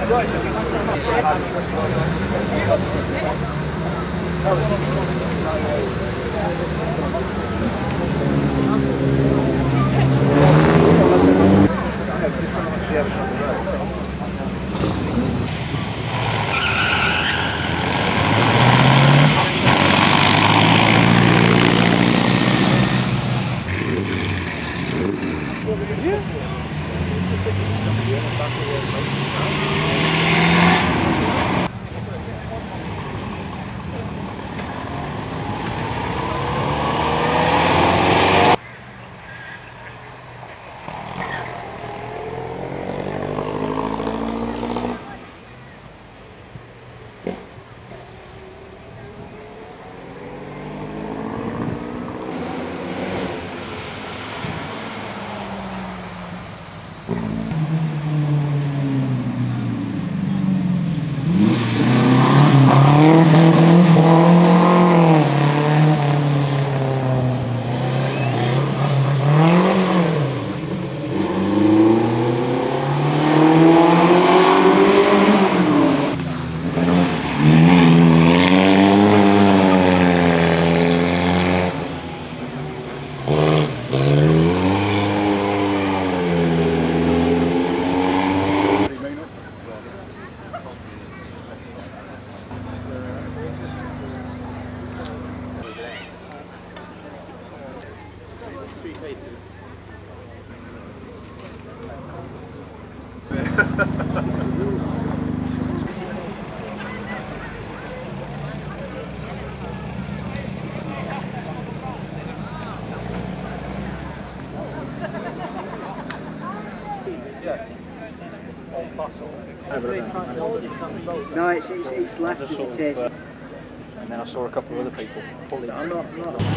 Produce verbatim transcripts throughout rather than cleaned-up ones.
No, it's, it's, it's left as it is. Uh, and then I saw a couple of other people pulling. I'm not, I'm not.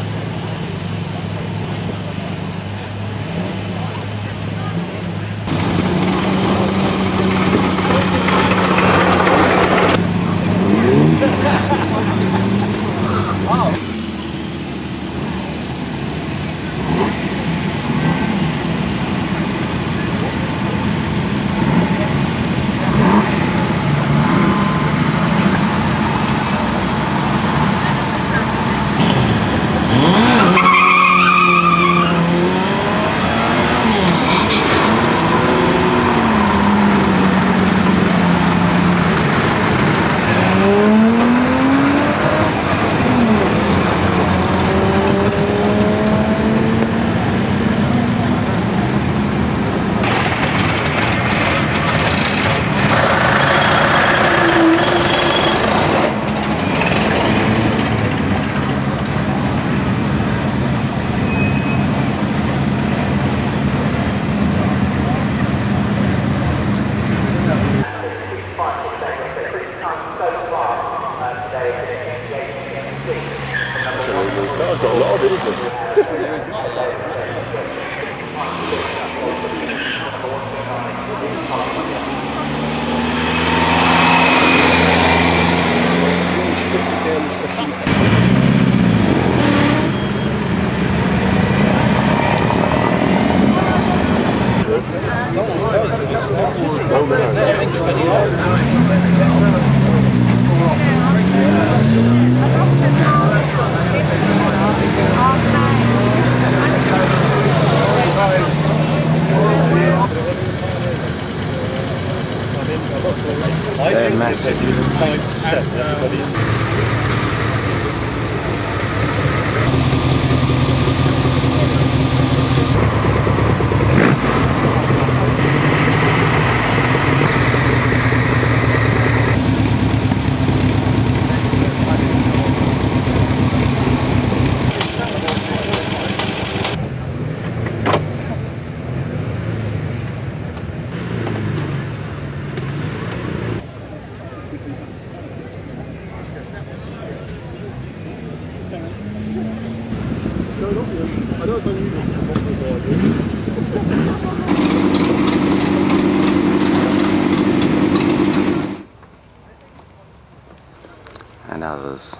That's got a lot of it, isn't it? They're massive. And others.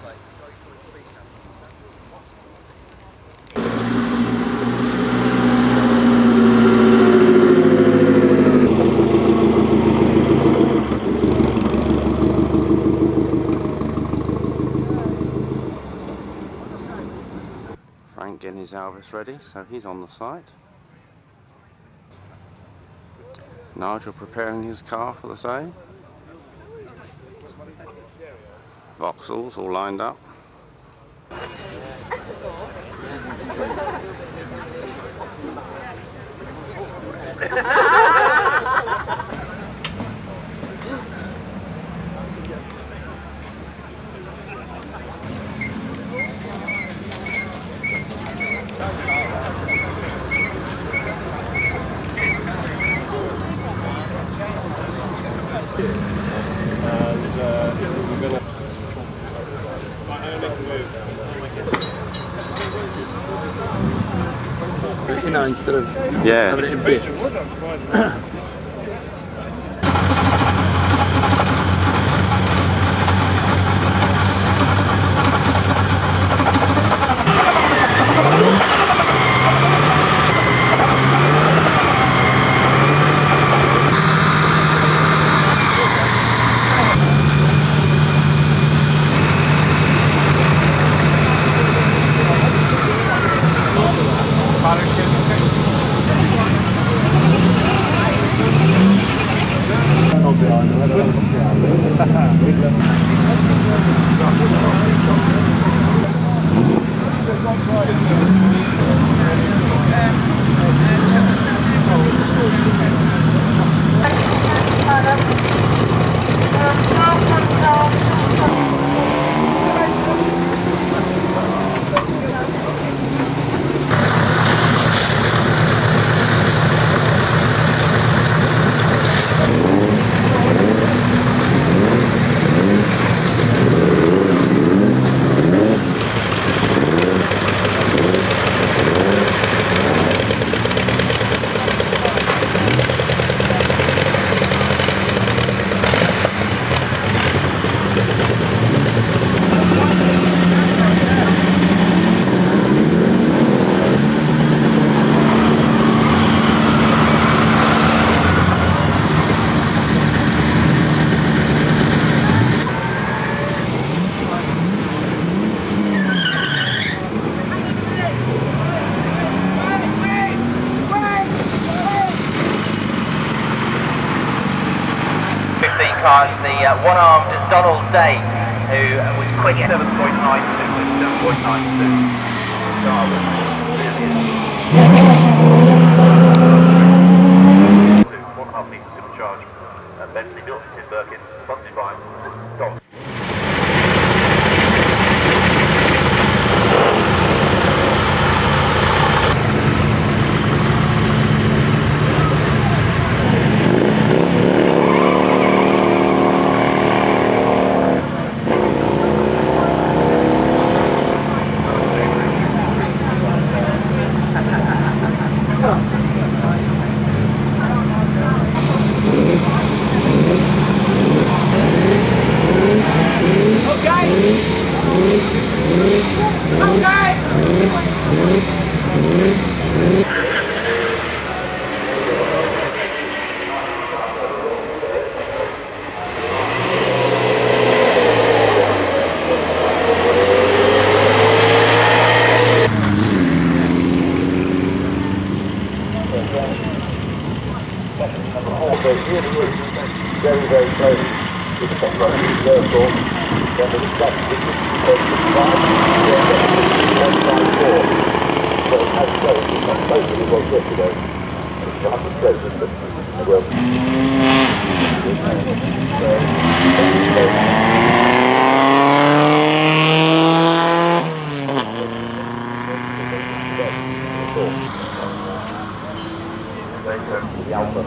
Is Elvis ready? So he's on the site. Nigel preparing his car for the same. Vauxhalls all lined up. You know, instead of Yeah. having it in bits. Cars, the uh, one-armed Donald Day, who uh, was quick at seven point nine two, seven point nine two. One and a half litres supercharged. Uh, Bentley built in Birkins, front design, Dodge. Very, very close to the top road. Therefore, then the exact distance is one five four. So it has slowed, it's not closer than it was yesterday. It's not the straight distance. Well, the Alpha.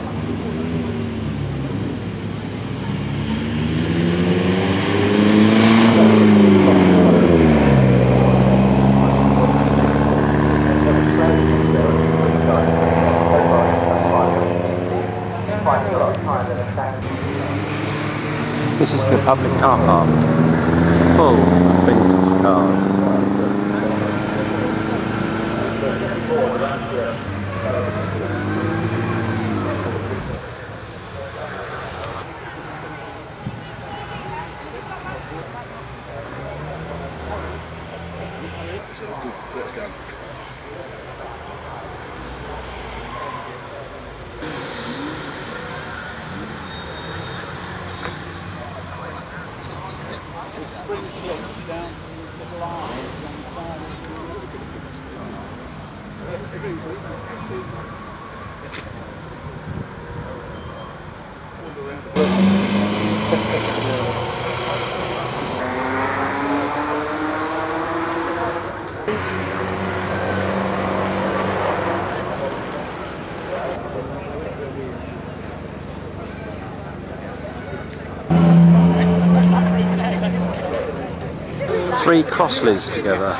This is the public car park, full of vintage cars. Three Crossleys together.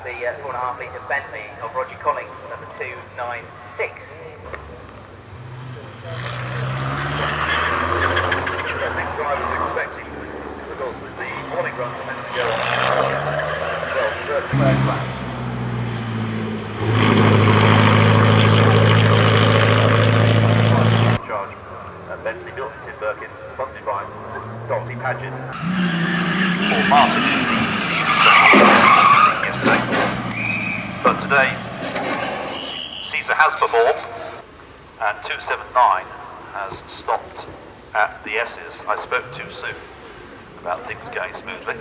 the uh, four and a half litre Bentley of Roger Collings, number two nine six. I think drivers are expecting, because the morning runs are meant to go on twelve thirty lap. Charge uh, Bentley built in Tim Birkins, funded by Dorothy Paget. Paul Martin yesterday. But today, Caesar has performed, and two seven nine has stopped at the S's. I spoke too soon about things going smoothly.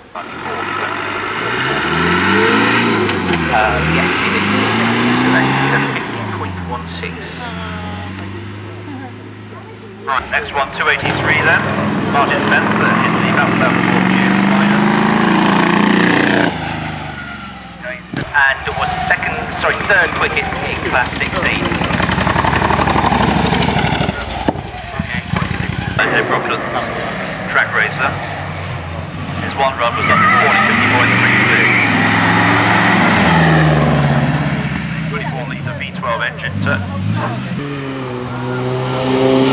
Uh, yes, it is. fifteen point one six. Right, next one, two eighty-three then. Martin Spencer in the battle level four minor. And was second, sorry, third quickest in class sixteen. No problem. Track racer. His one run was up this morning, fifty-four in the three two. twenty-four litre V twelve engine.